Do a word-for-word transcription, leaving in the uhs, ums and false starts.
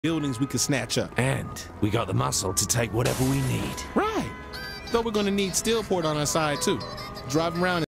buildings we could snatch up. And we got the muscle to take whatever we need. Right. Though we're gonna need Steelport on our side too. Driving around